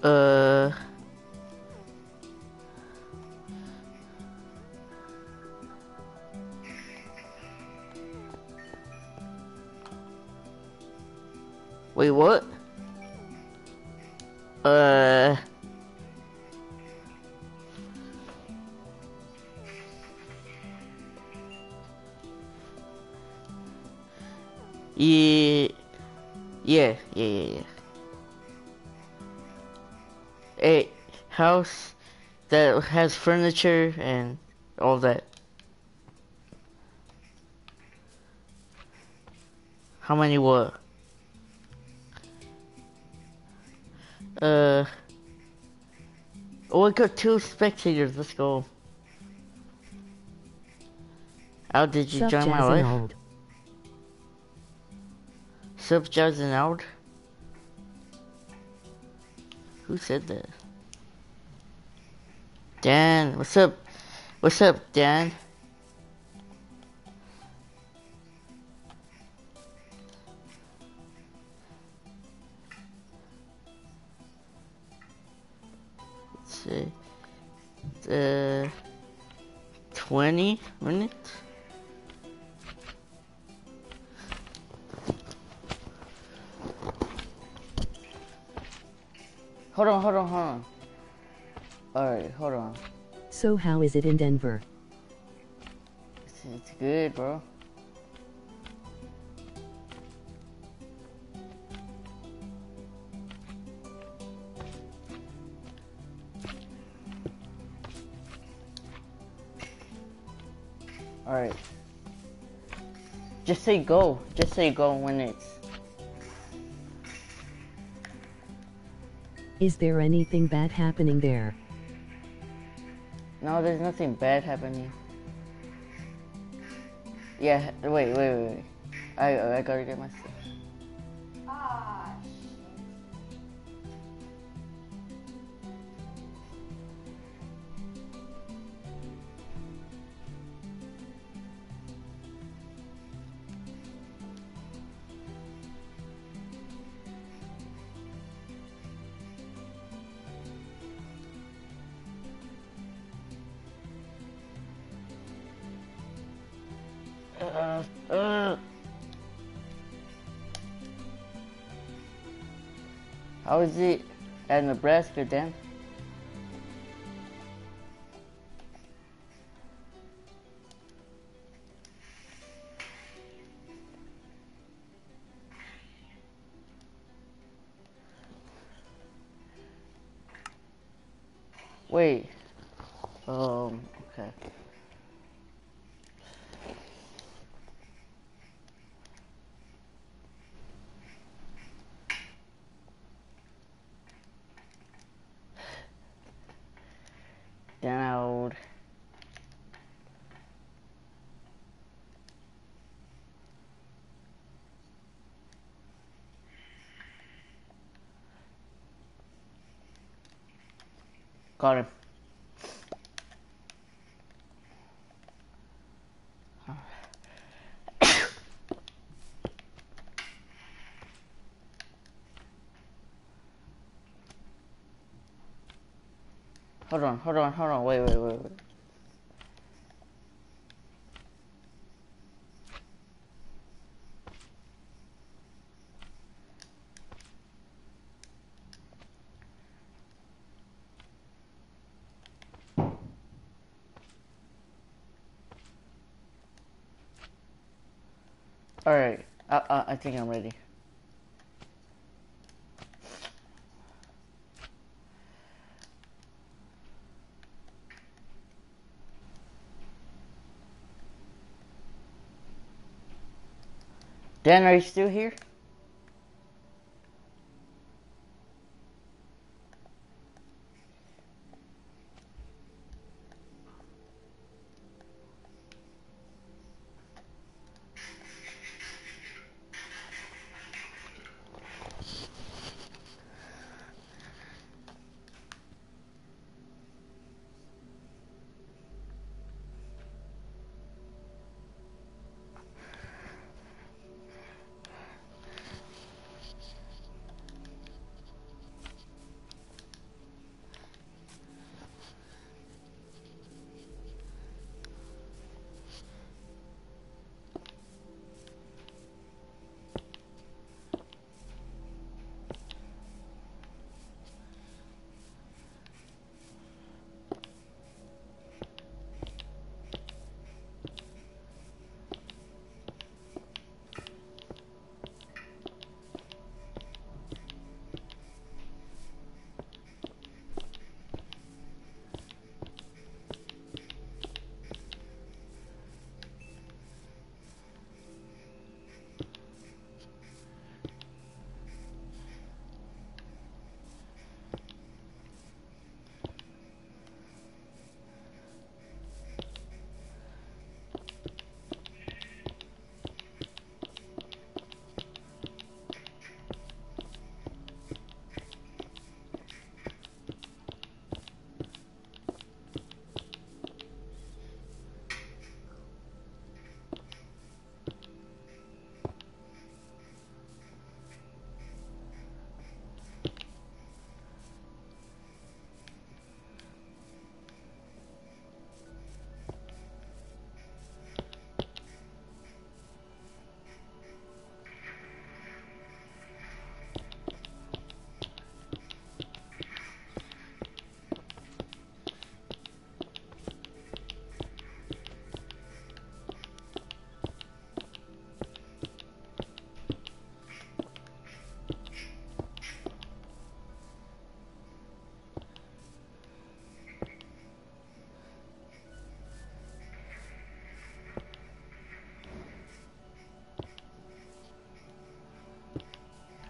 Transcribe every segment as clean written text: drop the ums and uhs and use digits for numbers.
Uh, wait, what? Uh, yeah, yeah. A house that has furniture and all that. How many what? Uh, oh, I got 2 spectators. Let's go. How did you Sup, join my Jazz and life? Old. Sup, Jazz and Out? Who said that? Dan, what's up? What's up, Dan? Let's see. 20 minutes? Hold on. Alright, hold on. So how is it in Denver? It's good, bro. Alright. Just say go. Just say go when it's... Is there anything bad happening there? No, there's nothing bad happening. Yeah, wait. I gotta get my stuff. How is it at Nebraska, Dan? Wait. Okay. Down. Got him. Hold on. Wait. Alright. I think I'm ready. Dan, are you still here?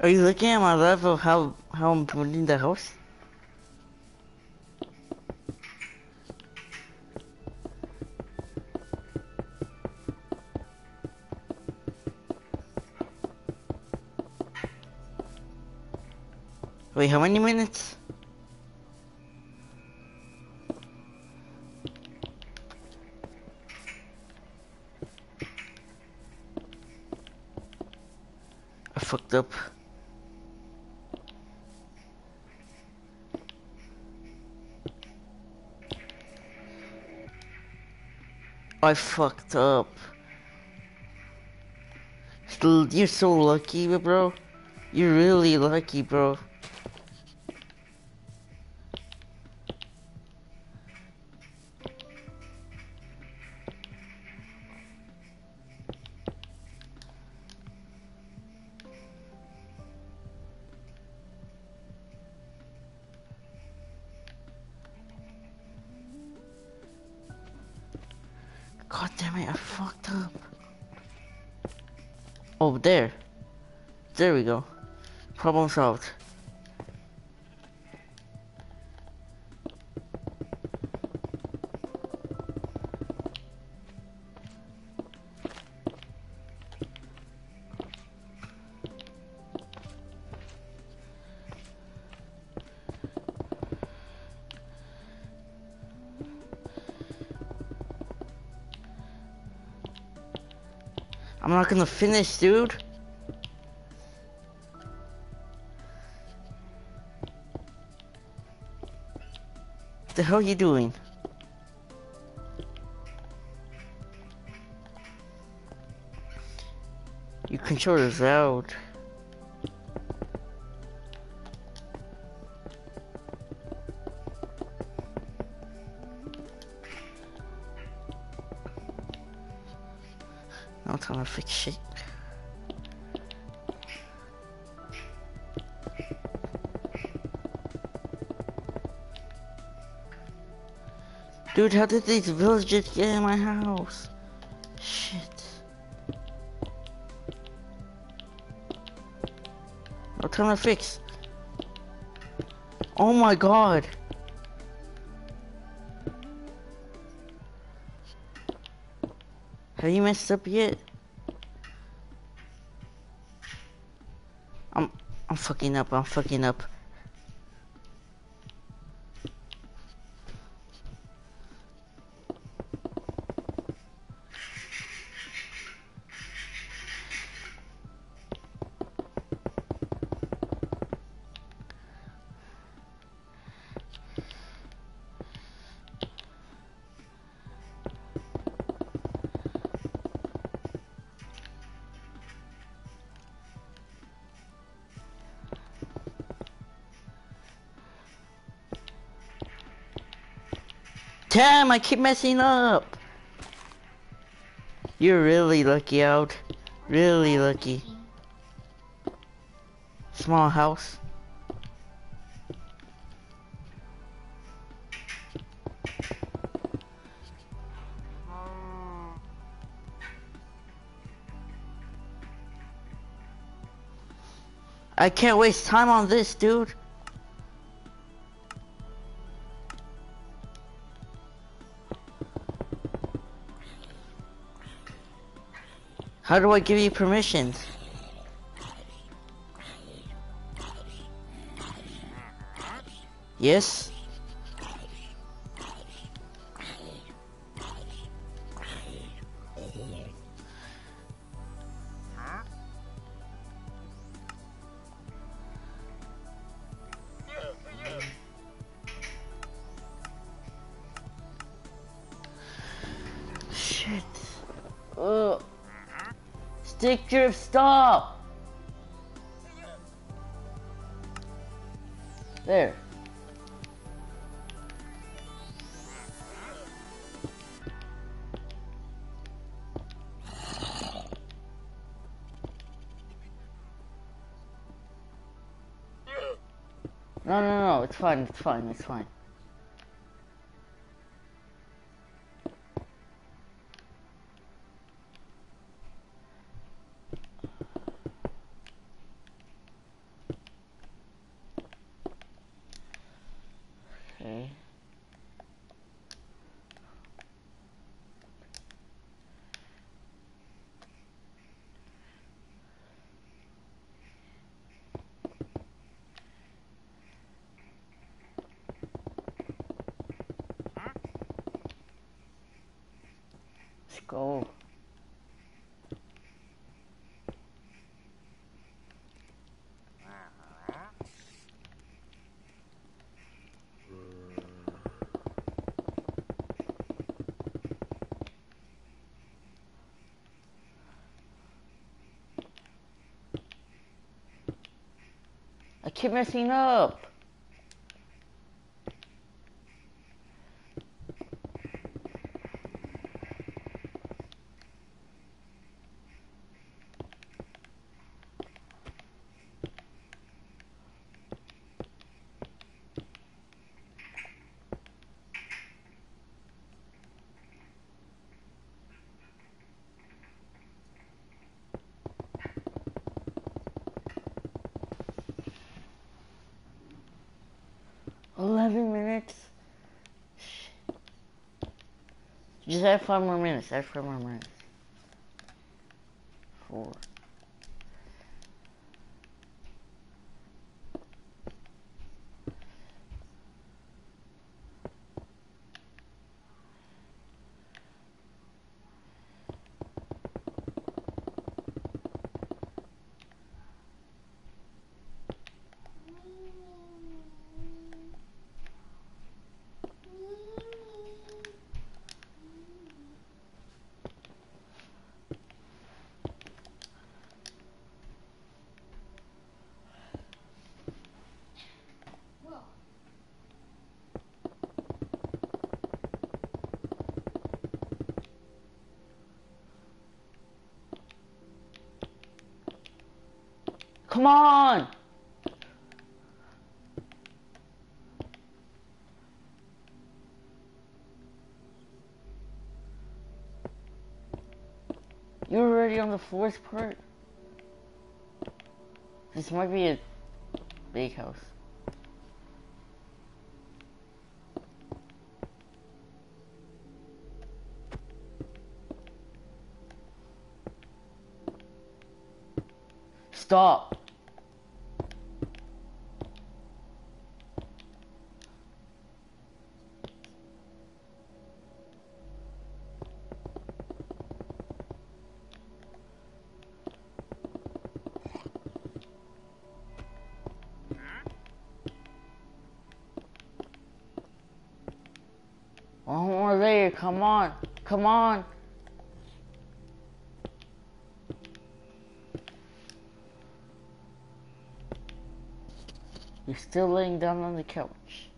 Are you looking at my life of how I'm building the house? Wait, how many minutes? I fucked up. I fucked up. You're so lucky, bro. You're really lucky, bro. God damn it, I fucked up. Oh, there. There we go. Problem solved. I'm not gonna finish, dude. What the hell are you doing? Your controller's out. No time to fix shit. Dude, how did these villagers get in my house? Shit. No time to fix. Oh my god. Have you messed up yet? I'm fucking up, I'm fucking up. Damn, I keep messing up. You're really lucky out. Really lucky. Small house. I can't waste time on this, dude. How do I give you permissions? Yes? Shit. Ugh. Stick drift, stop! There. No, it's fine, it's fine, it's fine. Go. I keep messing up. $11 minutes. Just add 5 more minutes. Add 5 more minutes. 4. Come on! You're already on the 4th part? This might be a big house. Stop! One more layer, come on, come on. You're still laying down on the couch.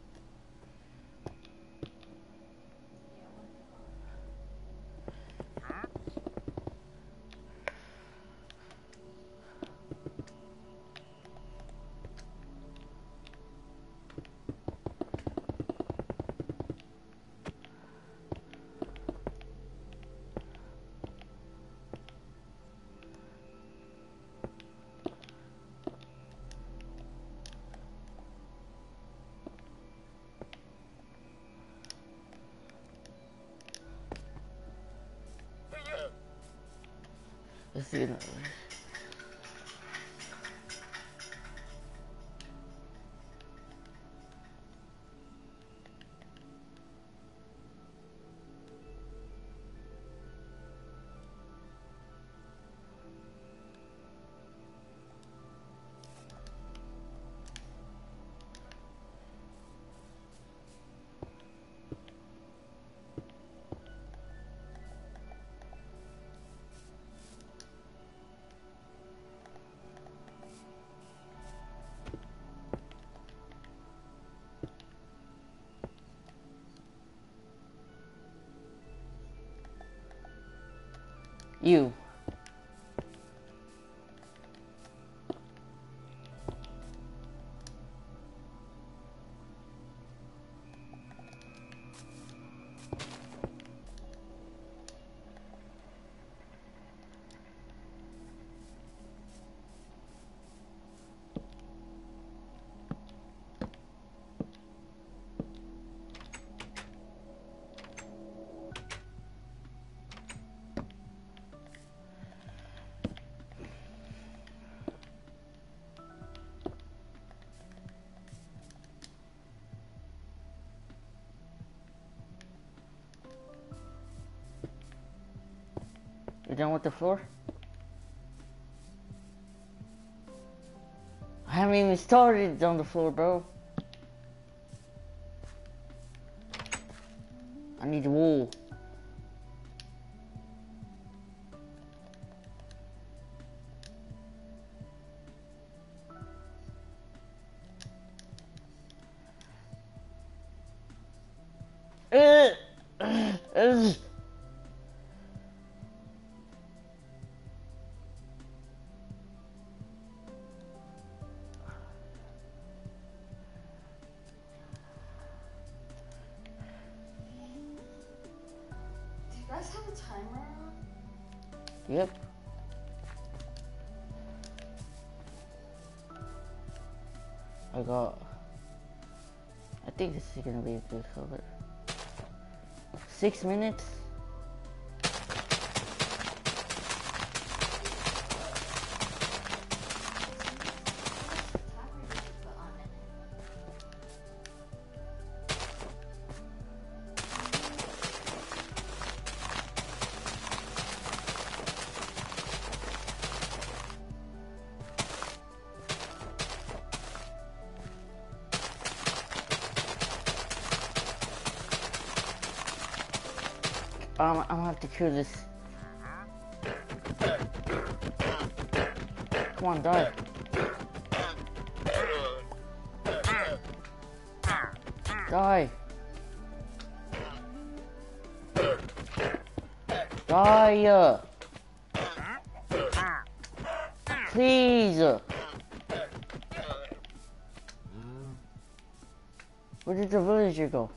Let's see another one. You. You done with the floor? I haven't even started on the floor, bro. I need wool. Uh. You guys have a timer on? Yep. I think this is gonna be a good color. 6 minutes. Timer did you put on it? I'm gonna have to kill this. Come on, die. Die. Die. Please. Where did the villager go?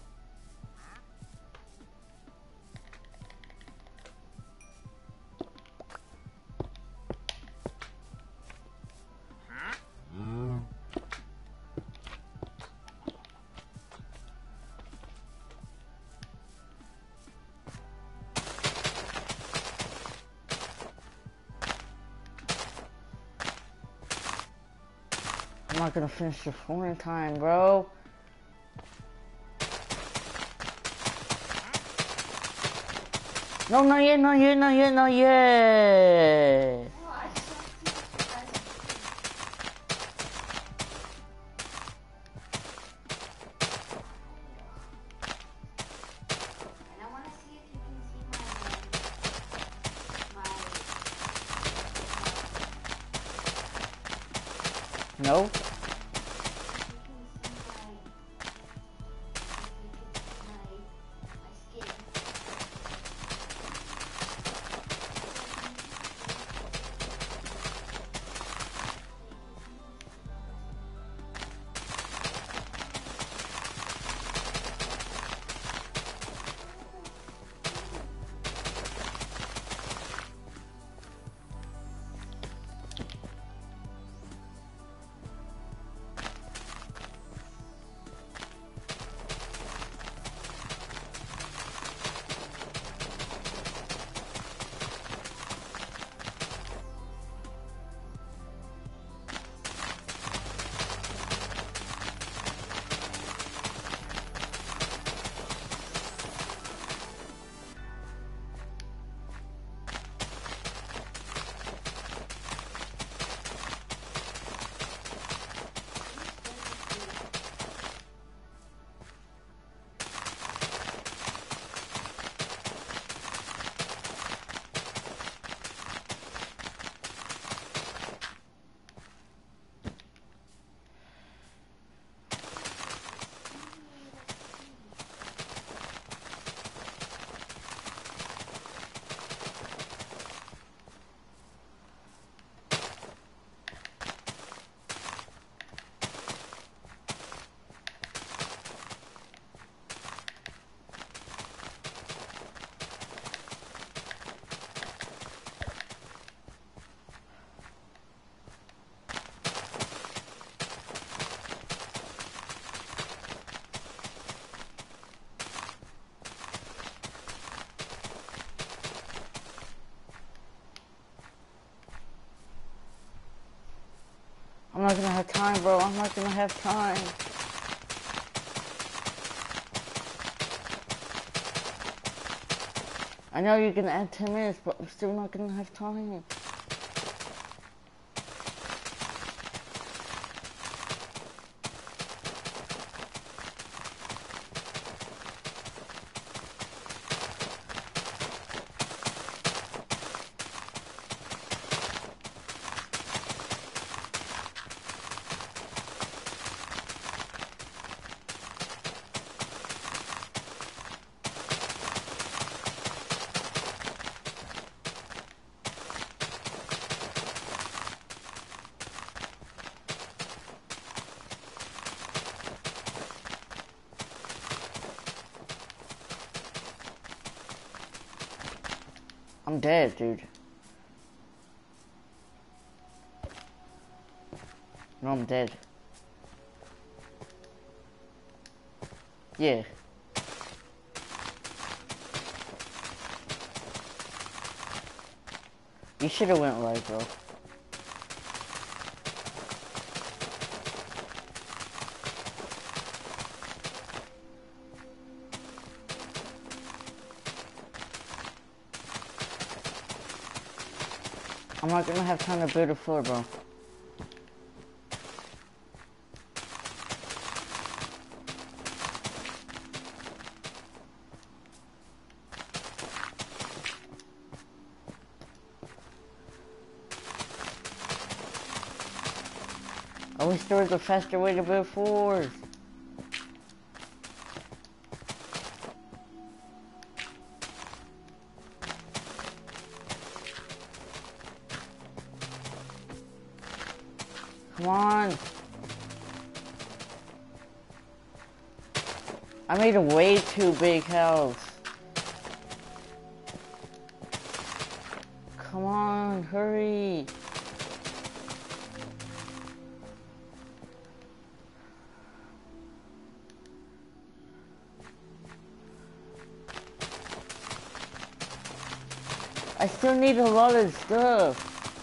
I'm not gonna finish the phone in time, bro. No, not yet, not yet, not yet, not yet. No, I just want to see what you guys are doing. And I want to see if you can see my No. if you can see my skin. I'm not gonna have time, bro. I'm not gonna have time. I know you're gonna add 10 minutes, but I'm still not gonna have time. I'm dead, dude. No, I'm dead. Yeah. You should have went live, bro. I'm not gonna have time to build a floor, bro. I wish there was a faster way to build floors. Come on. I made a way too big house. Come on, hurry. I still need a lot of stuff.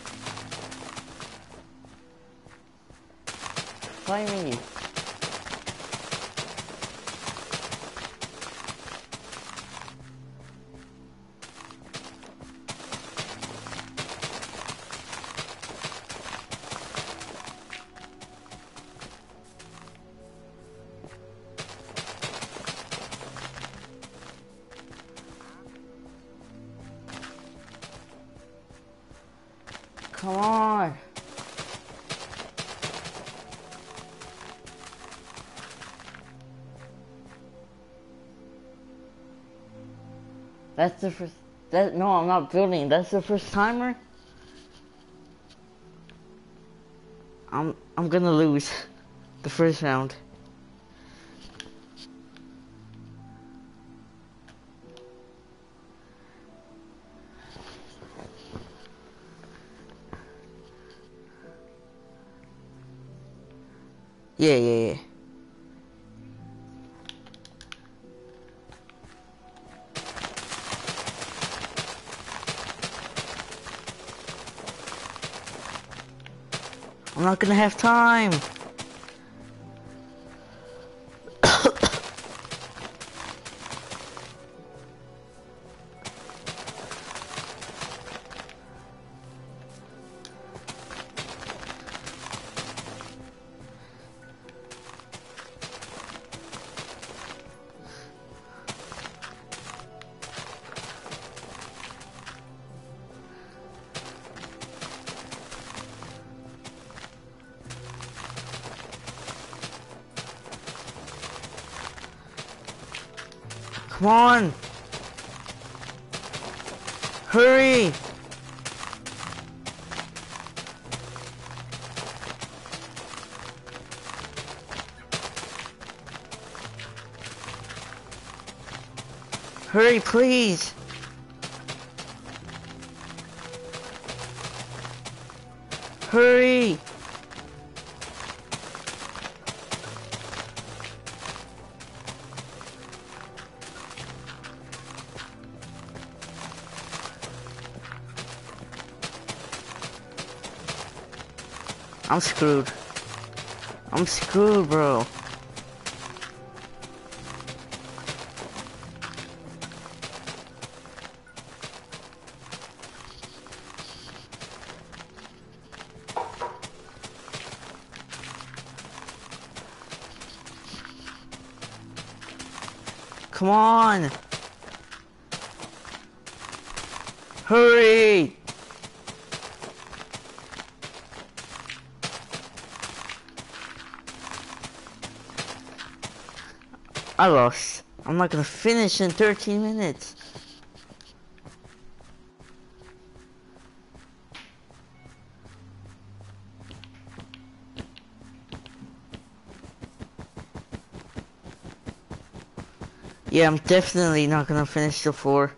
Find me. Come on. That's the first. No, I'm not building. That's the first timer. I'm gonna lose the first round. Yeah. I'm not gonna have time. Come on! Hurry! Hurry, please! Hurry! I'm screwed. I'm screwed, bro. Come on! Hurry! I lost. I'm not gonna finish in 13 minutes. Yeah, I'm definitely not gonna finish the 4.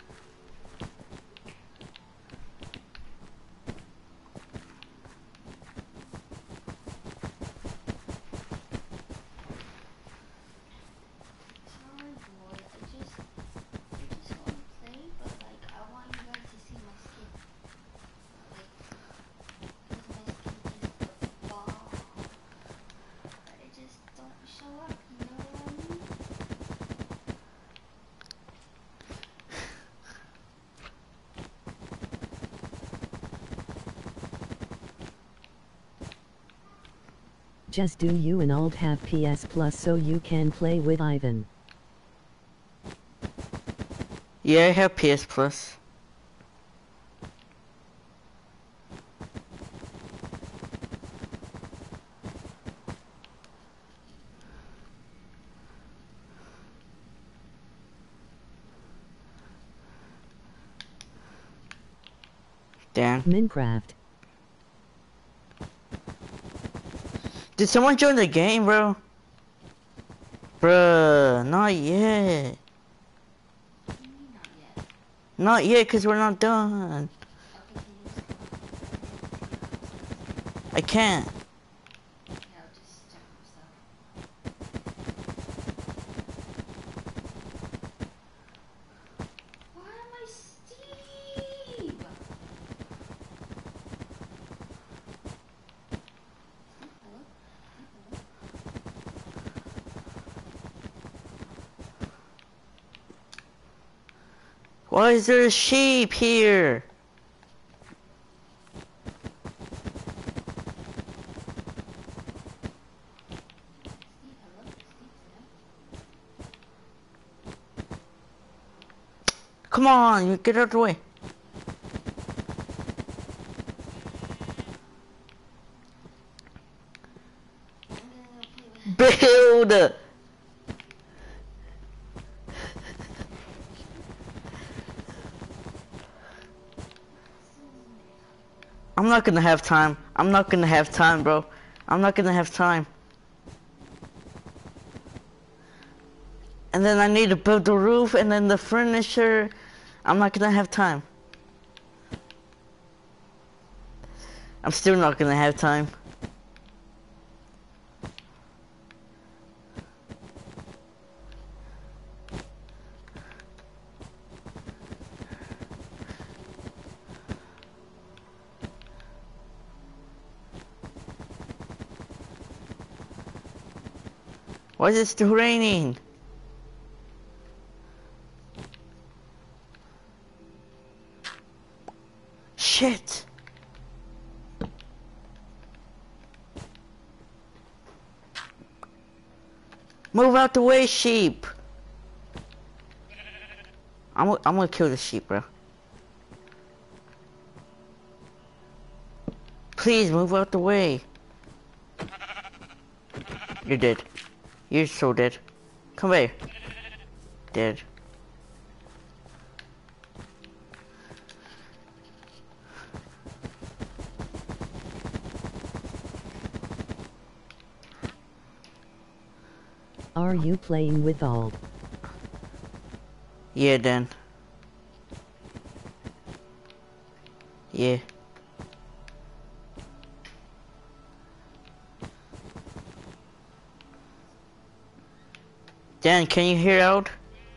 Sorry, boy. I just want to play, but like I want you guys to see my skin. Like, because my skin is the bomb. But it just don't show up. You know what I mean? Just do you and Alt have PS Plus so you can play with Ivan. Yeah, I have PS Plus. Damn. Minecraft. Did someone join the game, bro? Bruh, not yet. What do you mean not yet? Not yet, cause we're not done. Okay, can you just come I can't. Yeah, I'll just check some stuff. Why am I Steve? Hello? Hello? Why is there a sheep here? Steve, hello? Steve, Come on, you get out of the way. I'm gonna go play with Build! I'm not gonna have time. I'm not gonna have time, bro. I'm not gonna have time. And then I need to build the roof and then the furniture. I'm not gonna have time. I'm still not gonna have time. Why is it still raining? Shit! Move out the way, sheep! I'm gonna kill the sheep, bro. Please move out the way. You're dead. You're so dead. Come here. Dead. Are you playing with Alt? Yeah, Dan. Yeah. Dan, can you hear out?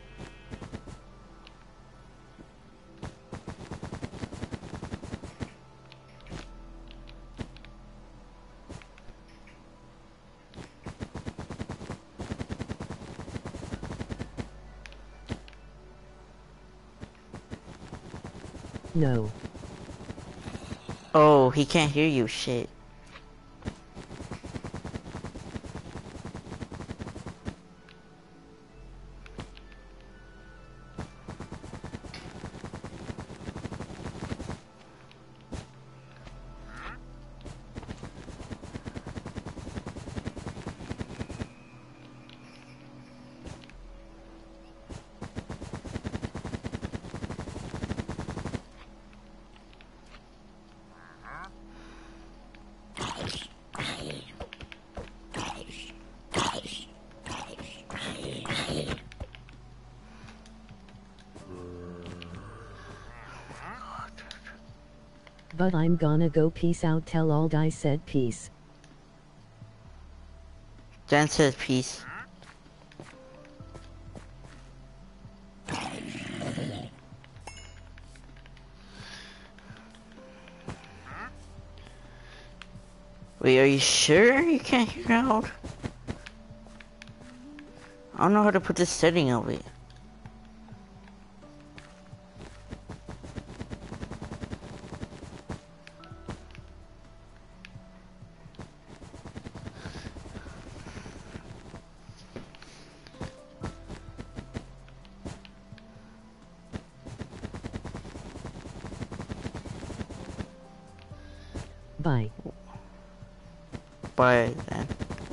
No. Oh, he can't hear you, shit. But I'm gonna go peace out. Tell Ald I said peace. Jen says peace. Wait, are you sure you can't hear out? I don't know how to put this setting of it. Bye. Bye then.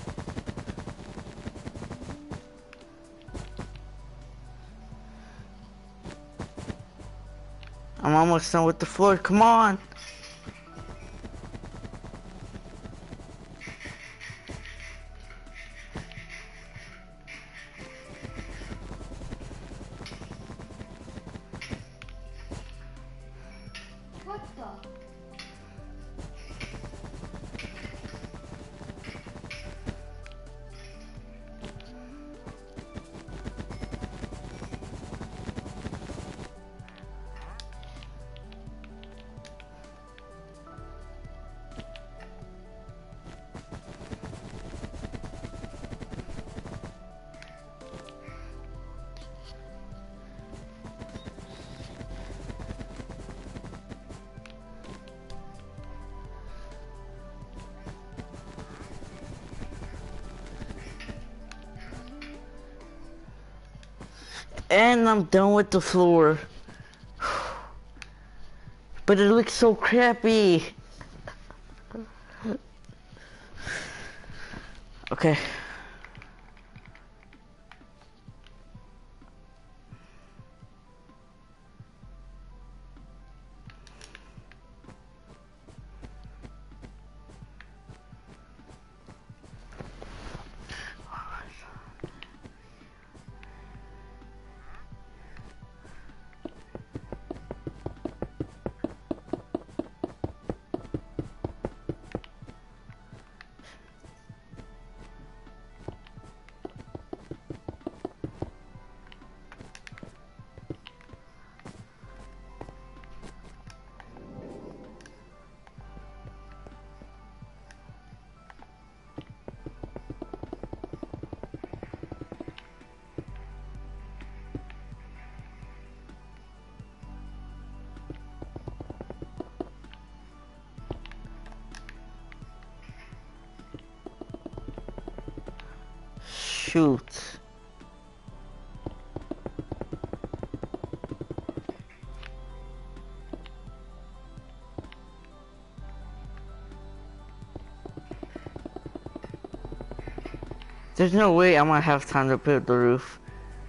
I'm almost done with the floor. Come on. What the? And I'm done with the floor. But it looks so crappy. Okay. Shoot. There's no way I'm gonna have time to build the roof.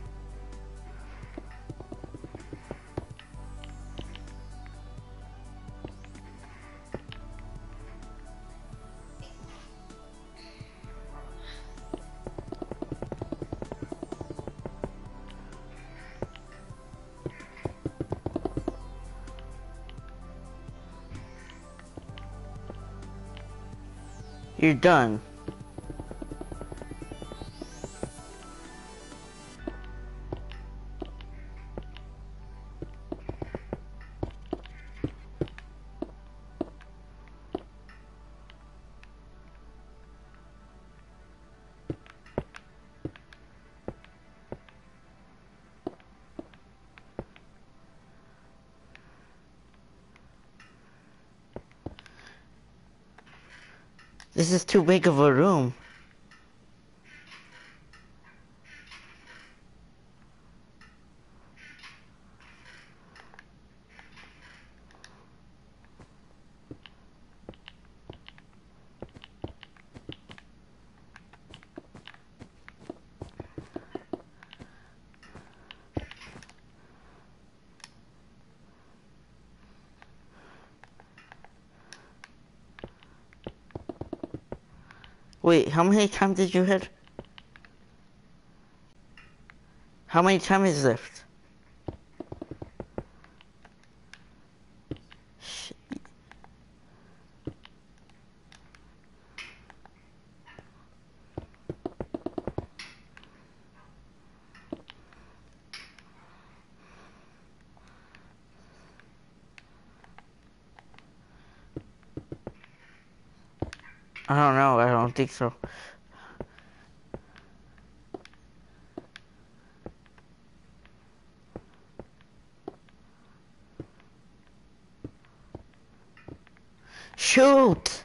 You're done. This is too big of a room. Wait, how many times did you hit? How many times is left? I don't know. I don't think so. Shoot!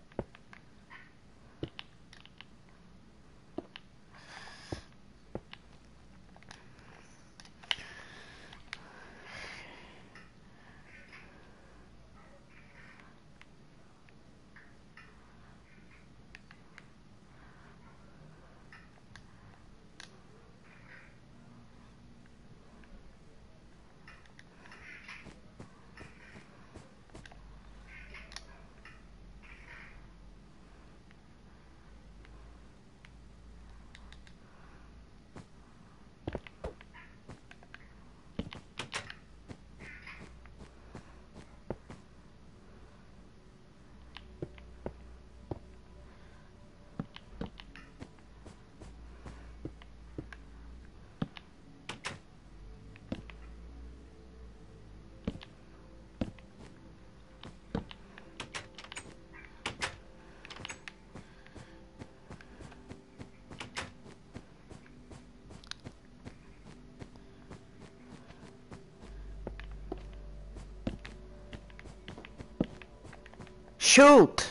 Shoot!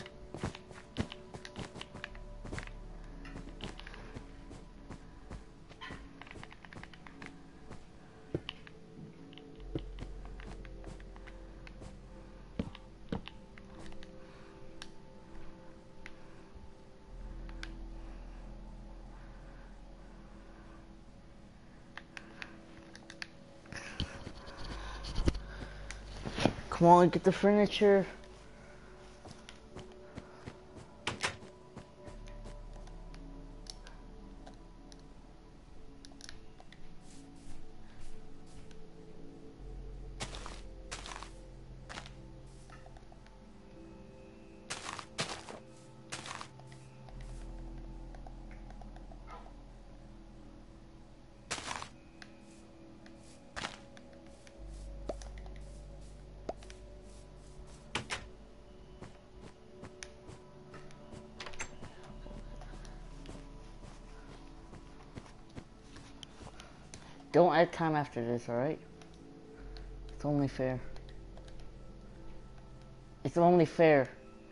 Come on, get the furniture. Don't add time after this, alright? It's only fair. It's only fair.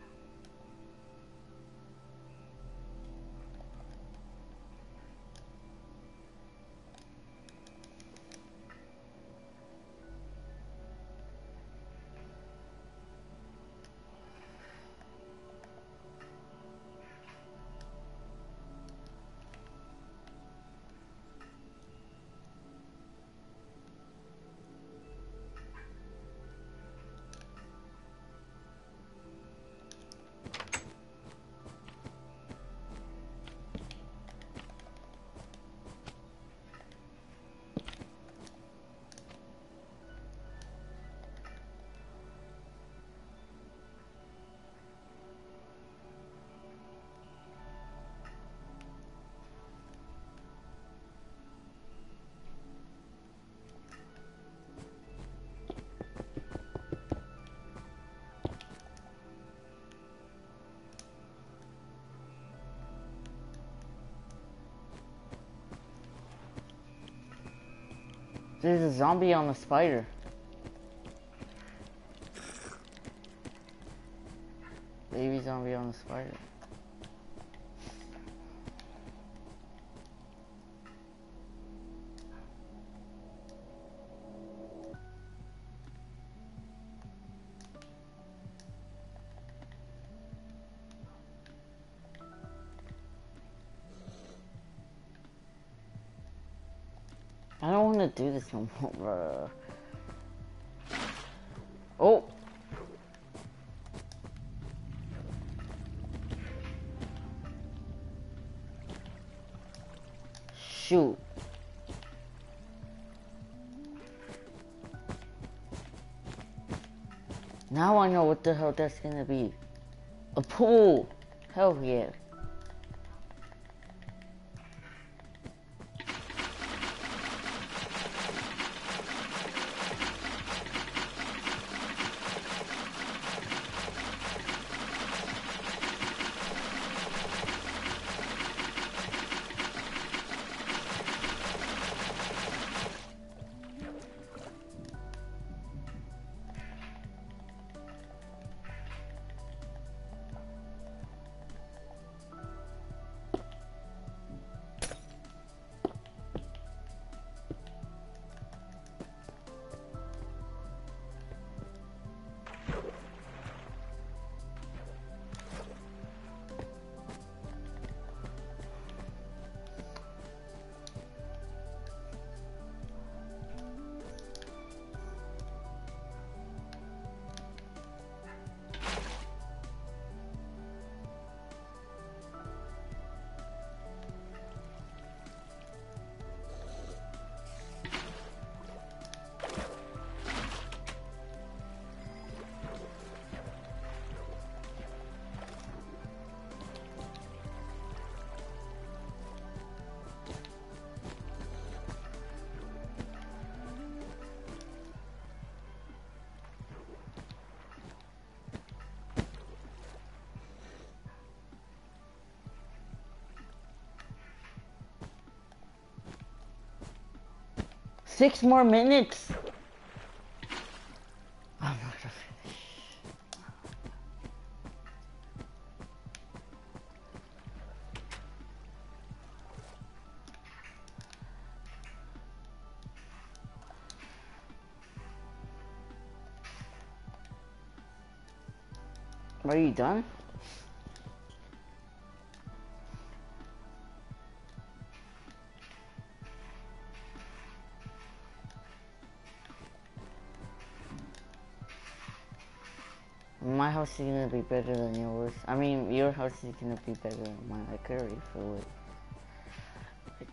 There's a zombie on the spider. Baby zombie on the spider. I don't want to do this no more, bro. Oh! Shoot. Now I know what the hell that's gonna be. A pool! Hell yeah. 6 more minutes. I'm not gonna finish. Are you done? My house is gonna be better than yours. I mean, your house is gonna be better than mine. I could already feel it. Like,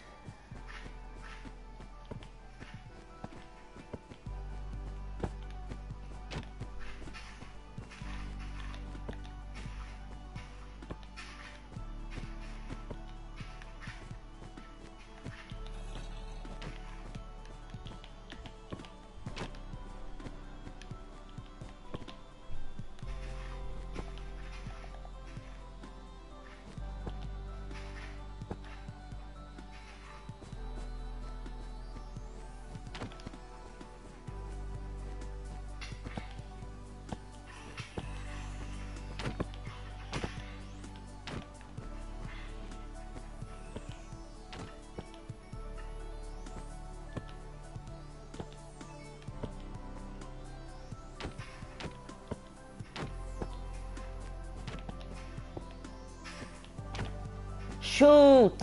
shoot!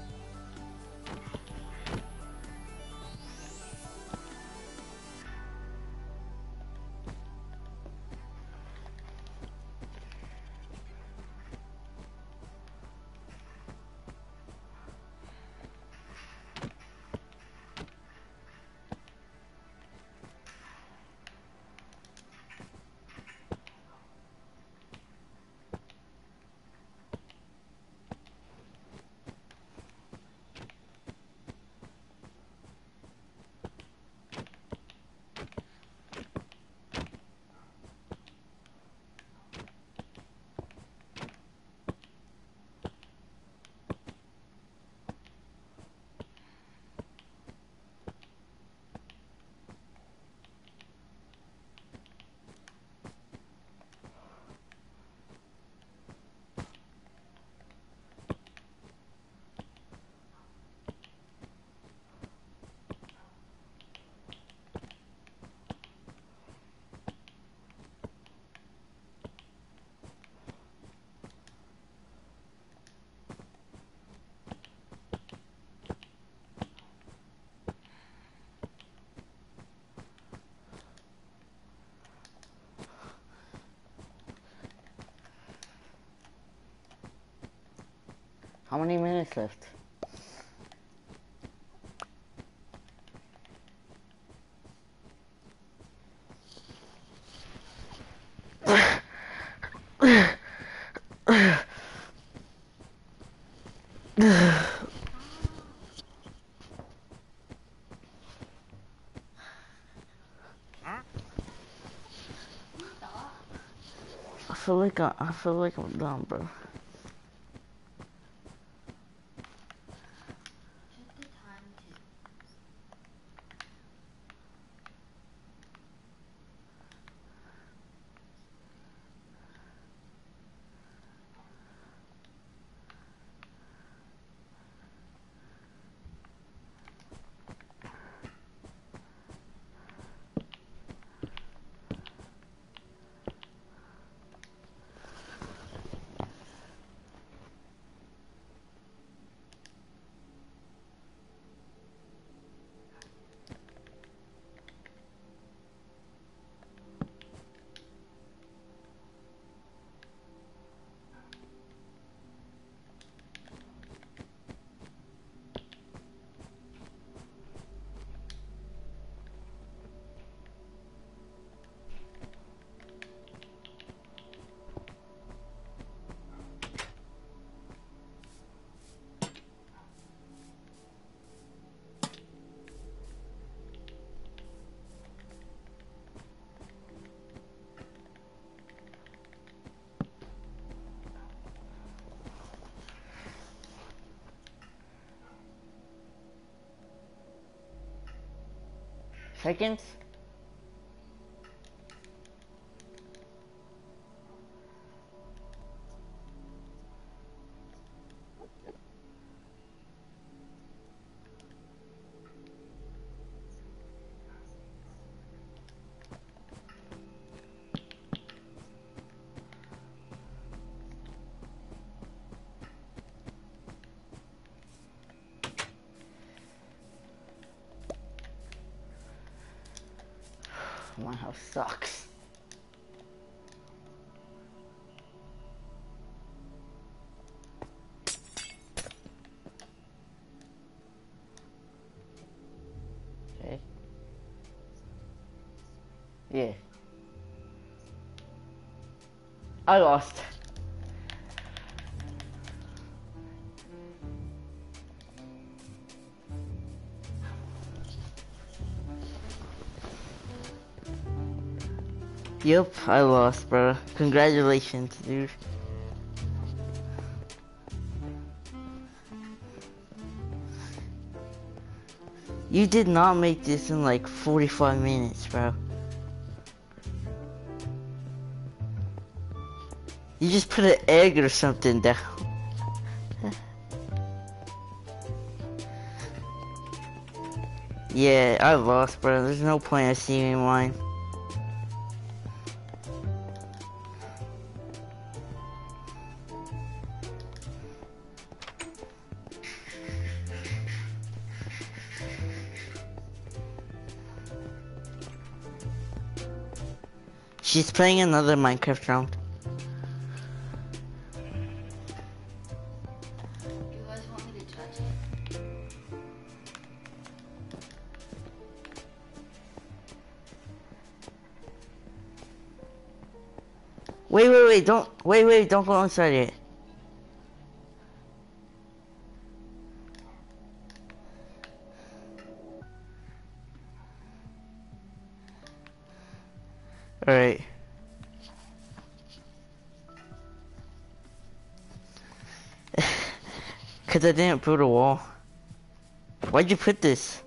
How many minutes left? I feel like I'm done, bro. Check the time too. seconds? My house sucks. Okay. Yeah. I lost. Yep, I lost, bro. Congratulations, dude. You did not make this in like 45 minutes, bro. You just put an egg or something down. Yeah, I lost, bro. There's no point of seeing mine. She's playing another Minecraft round. Do you guys want me to judge it? Wait, don't go inside it. Alright. Cause I didn't build a wall. Why'd you put this?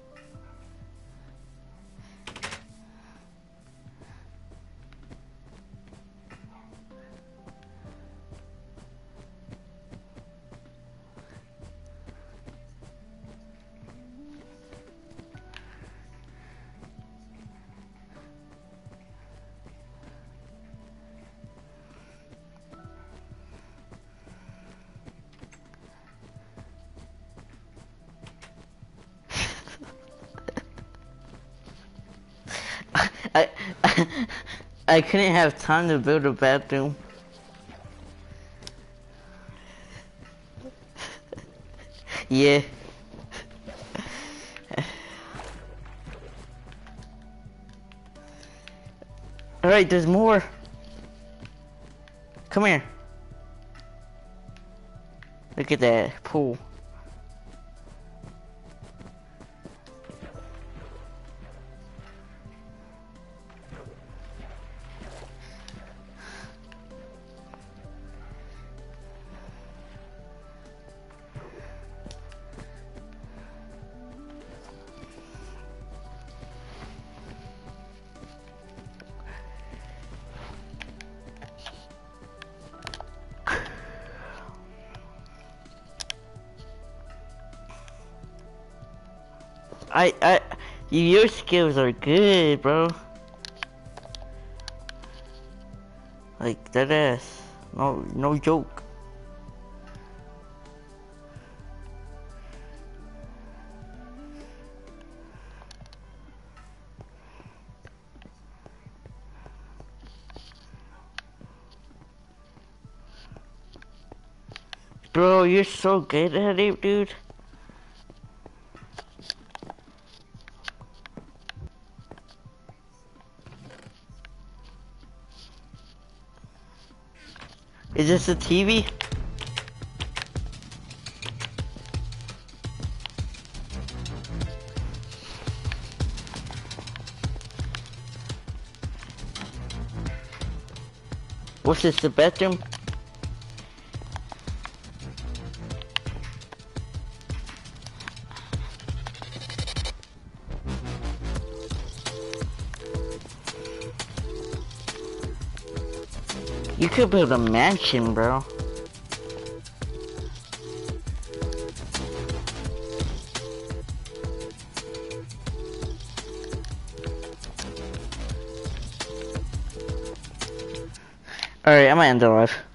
I I couldn't have time to build a bathroom. Yeah. Alright, there's more. Come here. Look at that pool. Your skills are good, bro. Like, that ass. No joke. Bro, you're so good at it, dude. Is this a TV? What's this, the bathroom? You could build a mansion, bro. Alright, I'm gonna end the live.